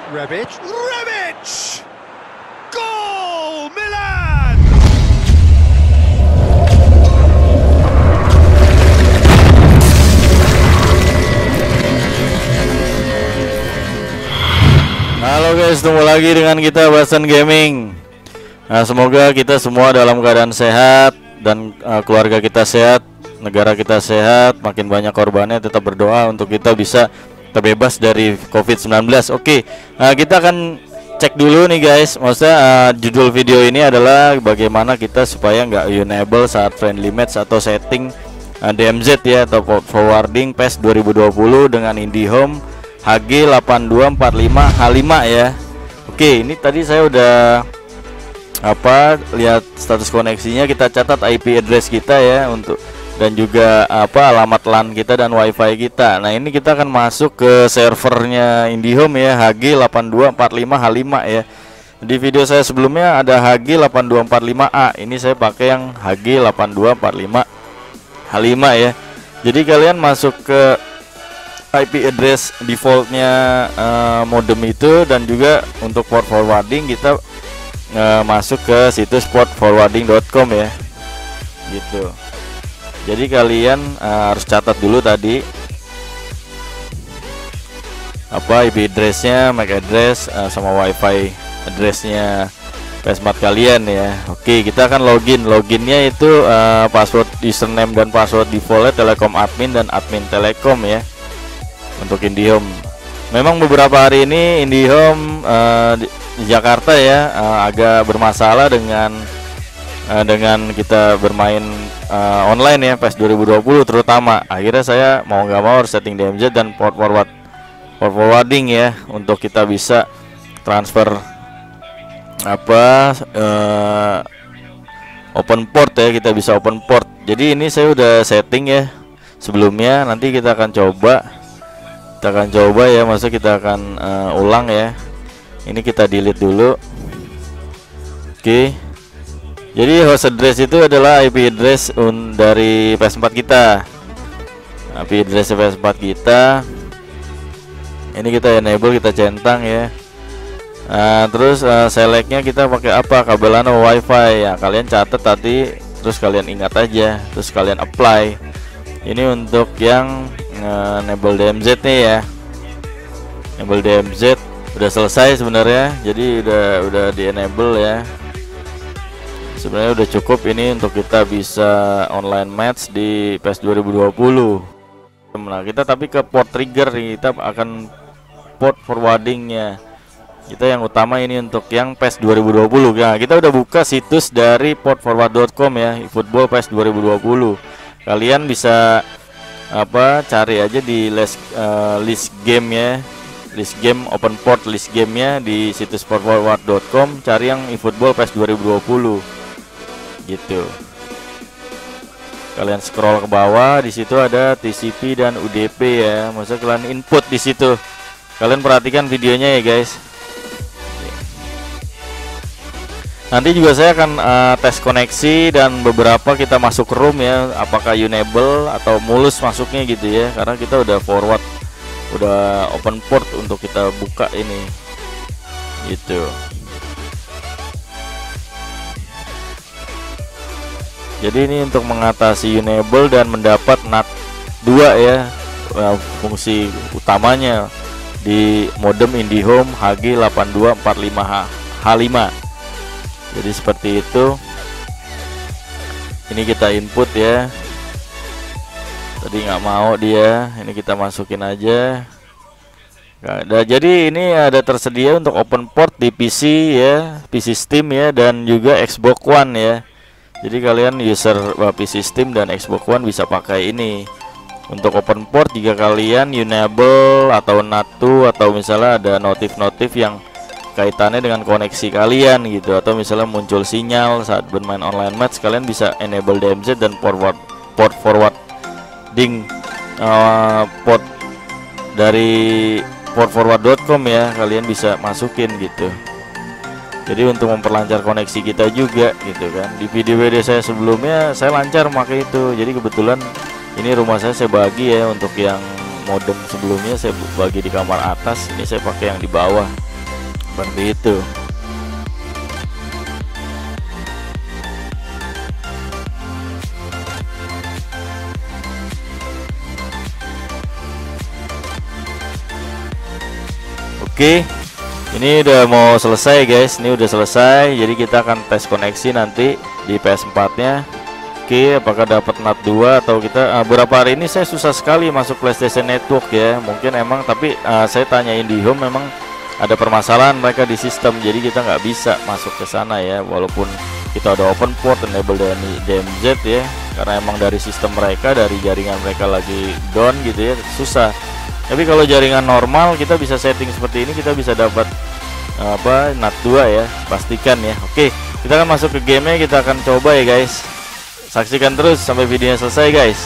Rebic, goal, Milan! Halo guys, ketemu lagi dengan kita Bahasan Gaming. Nah, semoga kita semua dalam keadaan sehat dan keluarga kita sehat, negara kita sehat, makin banyak korbannya. Tetap berdoa untuk kita bisa terbebas dari COVID-19. Oke, kita akan cek dulu nih guys. Maksudnya judul video ini adalah bagaimana kita supaya nggak enable saat friendly match atau setting DMZ ya, atau forwarding PES 2020 dengan IndiHome HG8245H5 ya. Oke, ini tadi saya udah lihat status koneksinya, kita catat IP address kita ya, untuk dan juga alamat LAN kita dan WiFi kita. Nah, ini kita akan masuk ke servernya IndiHome ya, HG8245H5 ya. Di video saya sebelumnya ada HG8245A. Ini saya pakai yang HG8245H5 ya. Jadi kalian masuk ke IP address defaultnya modem itu, dan juga untuk port forwarding kita masuk ke situs portforwarding.com ya, gitu. Jadi kalian harus catat dulu tadi IP addressnya, MAC address sama WiFi addressnya PS4 kalian ya. Oke, kita akan loginnya itu password username dan password defaultnya Telekom admin dan admin Telekom ya, untuk IndiHome. Memang beberapa hari ini IndiHome di Jakarta ya agak bermasalah dengan kita bermain online ya, PES 2020 terutama. Akhirnya saya mau nggak mau harus setting DMZ dan port forwarding ya, untuk kita bisa transfer open port ya, kita bisa open port. Jadi ini saya udah setting ya sebelumnya, nanti kita akan coba ya, maksud kita akan ulang ya. Ini kita delete dulu. Oke. Jadi host address itu adalah IP address dari PS4 kita. IP address PS4 kita. Ini kita enable, kita centang ya. Terus selectnya kita pakai apa? Kabel LAN atau WiFi ya. Kalian catat tadi, terus kalian ingat aja, terus kalian apply. Ini untuk yang enable DMZ nih ya. Enable DMZ udah selesai sebenarnya. Jadi udah di enable ya. Sebenarnya udah cukup ini untuk kita bisa online match di PES 2020. Nah, kita tapi ke port trigger nih, kita akan port forwardingnya. Kita yang utama ini untuk yang PES 2020. Nah, kita udah buka situs dari portforward.com ya, football PES 2020. Kalian bisa cari aja di list game ya, list game open port list gamenya di situs portforward.com, cari yang eFootball PES 2020 gitu. Kalian scroll ke bawah, di situ ada TCP dan UDP ya. Maksudnya kalian input di situ. Kalian perhatikan videonya ya guys. Nanti juga saya akan tes koneksi dan beberapa kita masuk room ya, apakah enable atau mulus masuknya gitu ya, karena kita udah forward, udah open port untuk kita buka ini gitu. Jadi ini untuk mengatasi enable dan mendapat NAT 2 ya, fungsi utamanya di modem IndiHome HG8245H5. Jadi seperti itu. Ini kita input ya. Tadi nggak mau dia, ini kita masukin aja. Nah, jadi ini ada tersedia untuk open port di PC ya, PC Steam ya, dan juga Xbox One ya. Jadi kalian user PC Steam dan Xbox One bisa pakai ini untuk open port jika kalian enable atau NAT2, atau misalnya ada notif-notif yang kaitannya dengan koneksi kalian gitu, atau misalnya muncul sinyal saat bermain online match, kalian bisa enable DMZ dan port forwarding port dari portforward.com ya, kalian bisa masukin gitu. Jadi untuk memperlancar koneksi kita juga gitu kan. Di video-video saya sebelumnya saya lancar pakai itu. Jadi kebetulan ini rumah saya bagi ya, untuk yang modem sebelumnya saya bagi di kamar atas, ini saya pakai yang di bawah Seperti itu. Oke, ini udah mau selesai guys. Ini udah selesai. Jadi kita akan tes koneksi nanti di PS4-nya. Oke, apakah dapat NAT 2 atau kita beberapa hari ini saya susah sekali masuk PlayStation Network ya. Mungkin emang, tapi saya tanyain di home, memang ada permasalahan mereka di sistem. Jadi kita nggak bisa masuk ke sana ya. Walaupun kita udah open port, enable DMZ ya. Karena emang dari sistem mereka, dari jaringan mereka lagi down gitu ya, susah. Tapi kalau jaringan normal kita bisa setting seperti ini, kita bisa dapat NAT 2 ya, pastikan ya. Oke, kita akan masuk ke gamenya, kita akan coba ya guys. Saksikan terus sampai videonya selesai guys.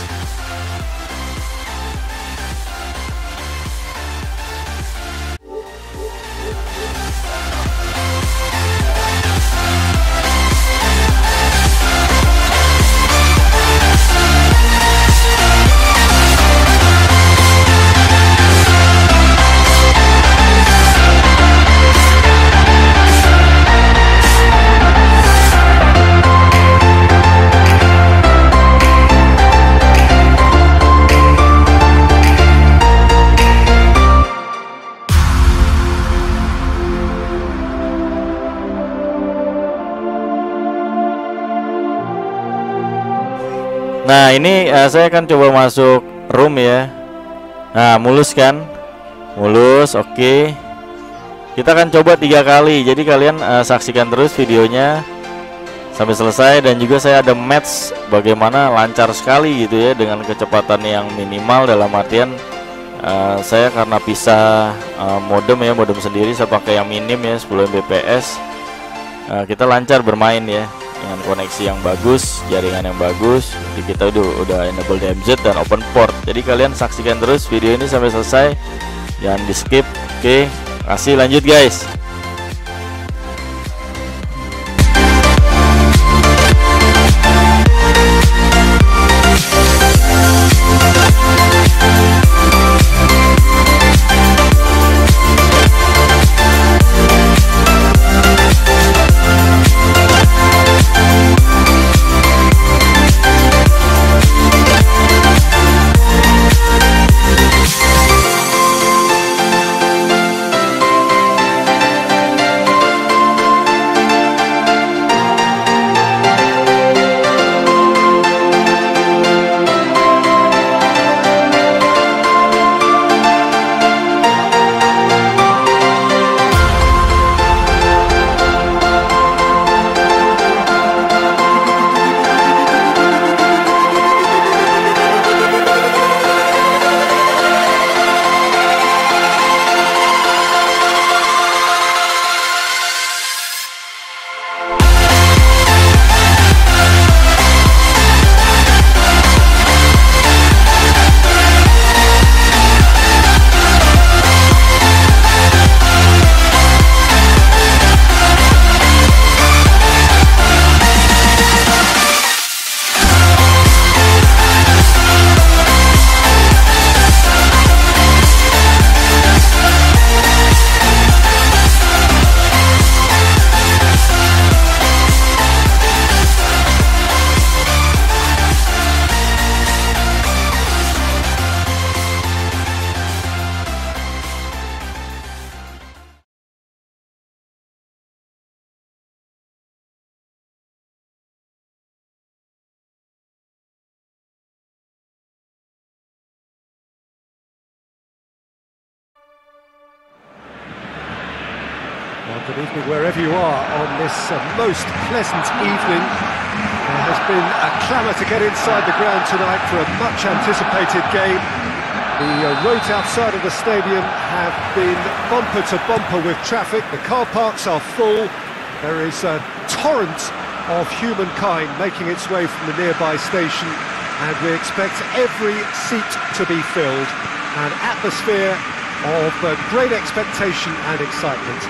Nah ini saya akan coba masuk room ya. Nah mulus kan, mulus. Oke, kita akan coba 3 kali. Jadi kalian saksikan terus videonya sampai selesai. Dan juga saya ada match bagaimana lancar sekali gitu ya, dengan kecepatan yang minimal. Dalam artian saya karena pisah modem ya, modem sendiri saya pakai yang minim ya, 10 Mbps. Kita lancar bermain ya, dengan koneksi yang bagus, jaringan yang bagus. Jadi kita udah enable DMZ dan open port. Jadi kalian saksikan terus video ini sampai selesai, jangan di skip. Oke, kasih lanjut guys. Good evening wherever you are on this most pleasant evening. There has been a clamour to get inside the ground tonight for a much anticipated game. The roads outside of the stadium have been bumper to bumper with traffic. The car parks are full. There is a torrent of humankind making its way from the nearby station, and we expect every seat to be filled. An atmosphere of great expectation and excitement.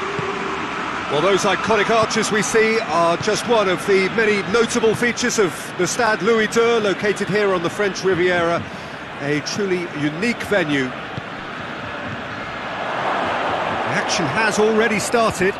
Well, those iconic arches we see are just one of the many notable features of the Stade Louis II, located here on the French Riviera, a truly unique venue. The possession has already started.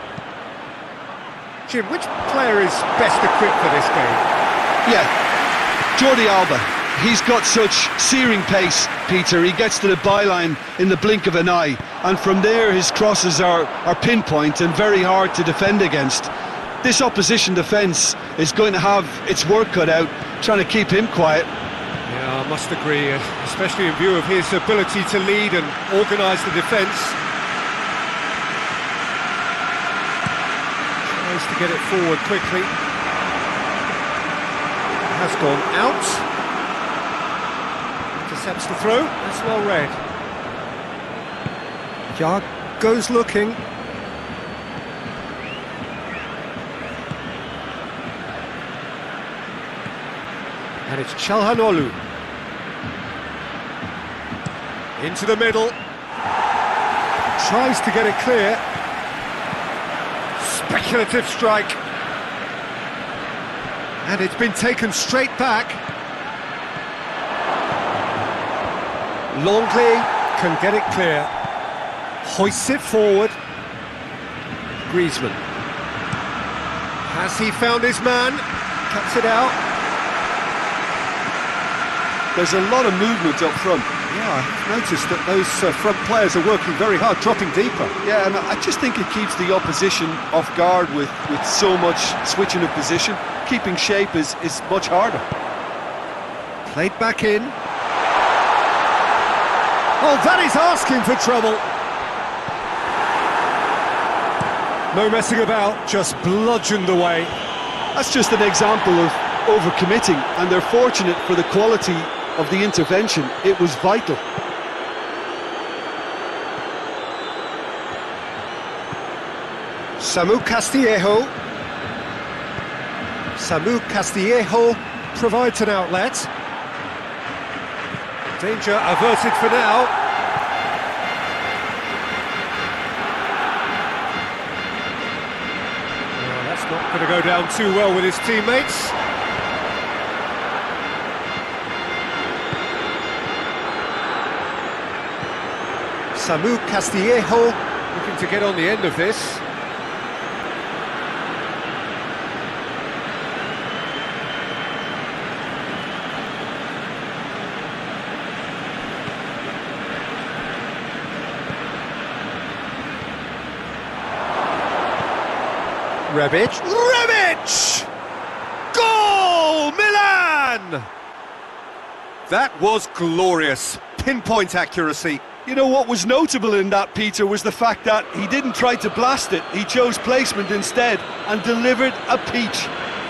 Jim, which player is best equipped for this game? Yeah, Jordi Alba. He's got such searing pace, Peter. He gets to the byline in the blink of an eye, and from there his crosses are pinpoint and very hard to defend against. This opposition defence is going to have its work cut out trying to keep him quiet. Yeah, I must agree, especially in view of his ability to lead and organise the defence. Tries to get it forward quickly. Has gone out. Intercepts the throw. That's well read. Yard goes looking. And it's Çalhanoğlu. Into the middle. Tries to get it clear. Speculative strike. And it's been taken straight back. Longley can get it clear. Hoists it forward. Griezmann. Has he found his man? Cuts it out. There's a lot of movement up front. Yeah, I've noticed that those front players are working very hard, dropping deeper. Yeah, and I just think it keeps the opposition off guard with so much switching of position. Keeping shape is much harder. Played back in. Oh, that is asking for trouble. No messing about, just bludgeoned away. That's just an example of overcommitting, and they're fortunate for the quality of the intervention. It was vital. Samu Castillejo. Samu Castillejo provides an outlet. Danger averted for now. Well, that's not going to go down too well with his teammates. Samu Castillejo looking to get on the end of this. Rebic. Rebic! Goal! Milan! That was glorious. Pinpoint accuracy. You know what was notable in that, Peter, was the fact that he didn't try to blast it. He chose placement instead and delivered a peach.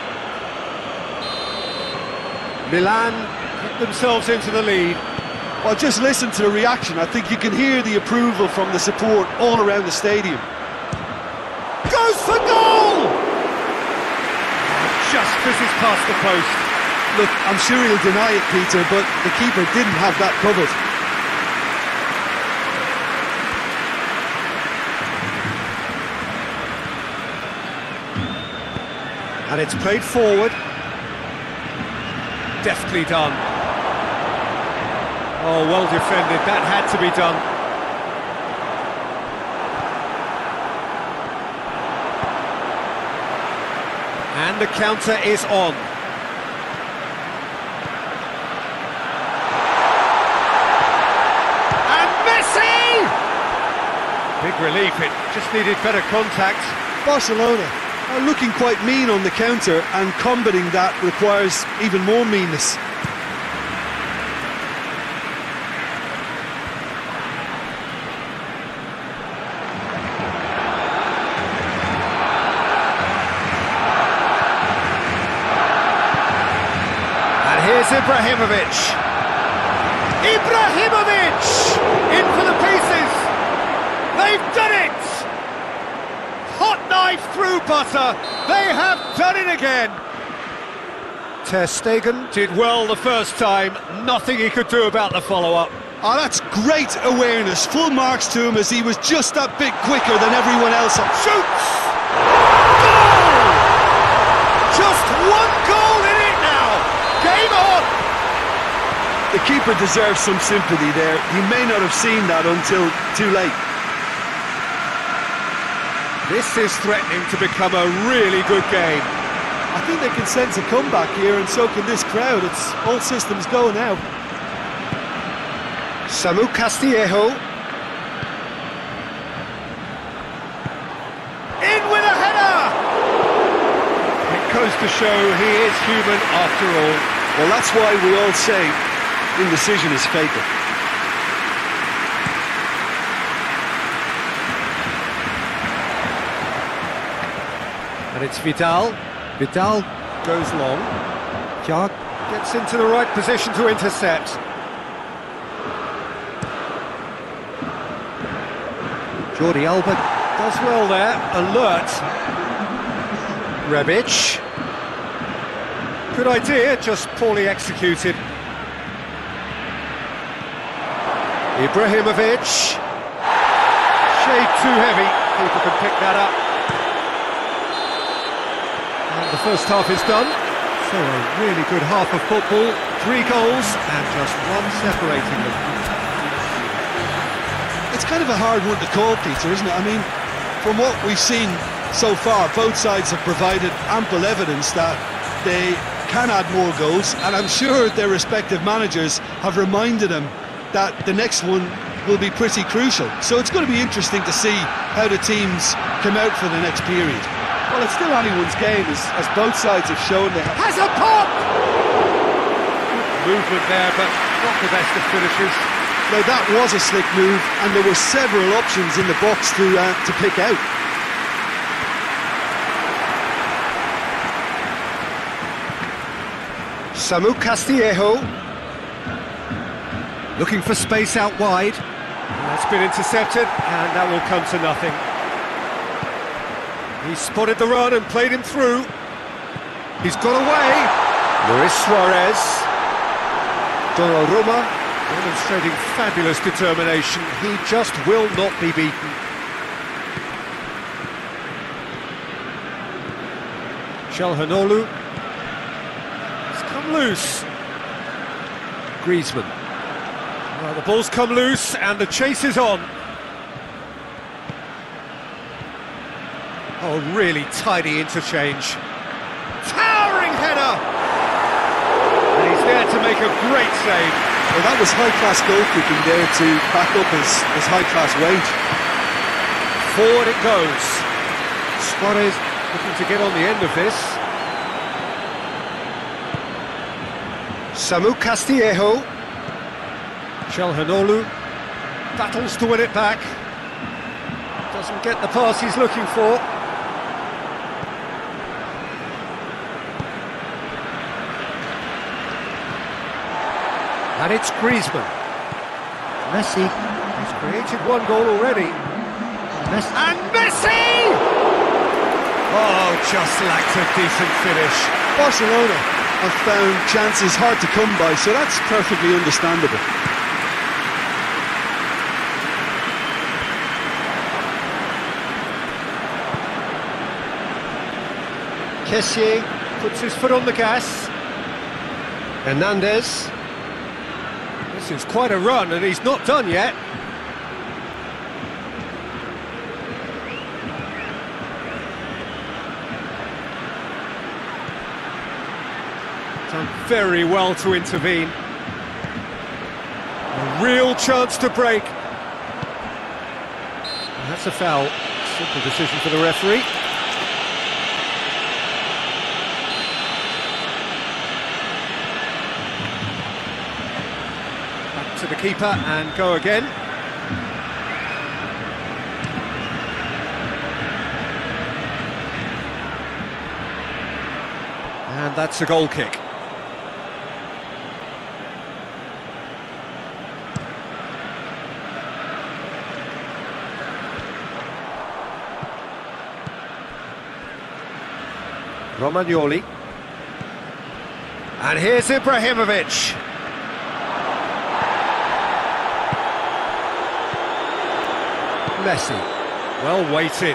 Milan get themselves into the lead. Well, just listen to the reaction. I think you can hear the approval from the support all around the stadium. Goes for goal! Just misses past the post. Look, I'm sure he'll deny it, Peter, but the keeper didn't have that covered. And it's played forward. Deftly done. Oh, well defended. That had to be done. And the counter is on. And Messi! Big relief. It just needed better contact. Barcelona are looking quite mean on the counter, and combating that requires even more meanness. And here's Ibrahimovic. Ibrahimovic! In for the pieces! They've done it! Hot knife through butter. They have done it again. Ter Stegen did well the first time. Nothing he could do about the follow-up. Oh, that's great awareness. Full marks to him, as he was just that bit quicker than everyone else. Shoots! Goal! Just one goal in it now. Game on. The keeper deserves some sympathy there. He may not have seen that until too late. This is threatening to become a really good game. I think they can sense a comeback here, and so can this crowd. It's all systems go now. Samu Castillejo. In with a header! It goes to show he is human after all. Well, that's why we all say indecision is fatal. And it's Vidal. Vidal goes long. Jark gets into the right position to intercept. Jordi Alba does well there, alert. Rebic. Good idea, just poorly executed. Ibrahimovic. Shade too heavy, people can pick that up. And the first half is done, so a really good half of football, 3 goals and just one separating them. It's kind of a hard one to call, Peter, isn't it? I mean, from what we've seen so far, both sides have provided ample evidence that they can add more goals, and I'm sure their respective managers have reminded them that the next one will be pretty crucial. So it's going to be interesting to see how the teams come out for the next period. Well, it's still anyone's game, as both sides have shown they have. Has a pop! Movement there, but not the best of finishes. Now that was a slick move, and there were several options in the box to pick out. Samu Castillejo. Looking for space out wide. That's been intercepted, and that will come to nothing. He spotted the run and played him through. He's got away. Luis Suarez. Donnarumma demonstrating fabulous determination. He just will not be beaten. Calhanoglu. It's come loose. Griezmann. Well, the ball's come loose and the chase is on. Oh, really tidy interchange. Towering header! And he's there to make a great save. Well, that was high-class goalkeeping there to back up his high-class wage. Forward it goes. Suarez looking to get on the end of this. Samu Castillejo. Calhanoglu battles to win it back. Doesn't get the pass he's looking for. And it's Griezmann. Messi has created 1 goal already. And Messi! Oh, just lacked a decent finish. Barcelona have found chances hard to come by, so that's perfectly understandable. Kessié puts his foot on the gas. Hernandez. This is quite a run, and he's not done yet. Done very well to intervene. A real chance to break. And that's a foul. Simple decision for the referee. To the keeper and go again. And that's a goal kick. Romagnoli. And here's Ibrahimovic. Messi, well weighted.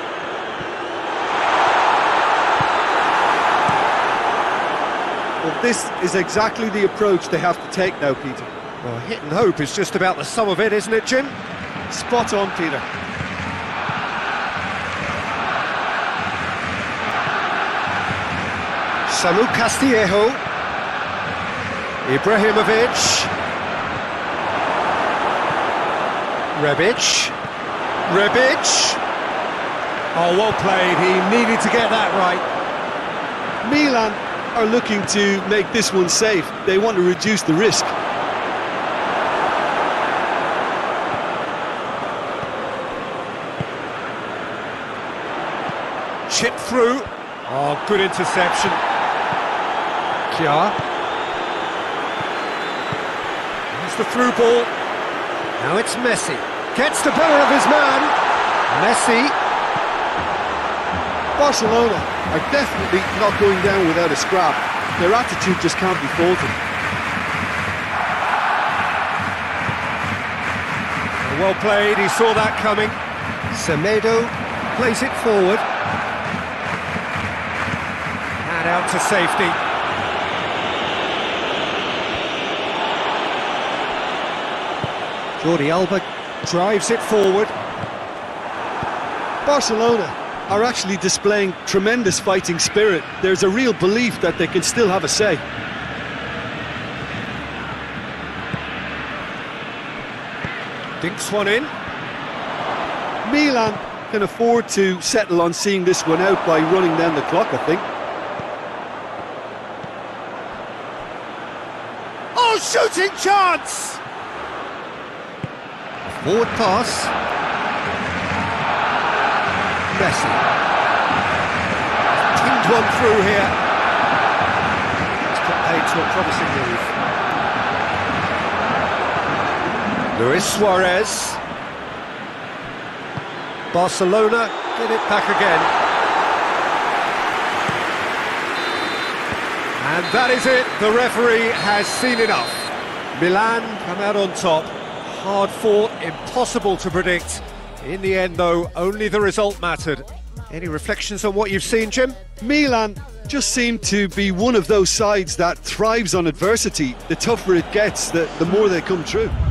Well, this is exactly the approach they have to take now, Peter. Well, hit and hope is just about the sum of it, isn't it, Jim? Spot on, Peter. Samu Castillejo. Ibrahimovic. Rebic. Oh, well played. He needed to get that right. Milan are looking to make this one safe. They want to reduce the risk. Chip through. Oh, good interception. Kjaer. Here's the through ball. Now it's Messi. Gets the better of his man. Messi. Barcelona are definitely not going down without a scrap. Their attitude just can't be faulted. Well played, he saw that coming. Semedo plays it forward. And out to safety. Jordi Alba drives it forward. Barcelona are actually displaying tremendous fighting spirit. There's a real belief that they can still have a say. Dinks one in. Milan can afford to settle on seeing this one out by running down the clock, I think. Oh, shooting chance! Forward pass. Messi. Pinged one through here. It's put paid to a promising move. Luis Suarez. Barcelona get it back again. And that is it. The referee has seen enough. Milan come out on top. Hard fought, impossible to predict. In the end, though, only the result mattered. Any reflections on what you've seen, Jim? Milan just seem to be one of those sides that thrives on adversity. The tougher it gets, the more they come through.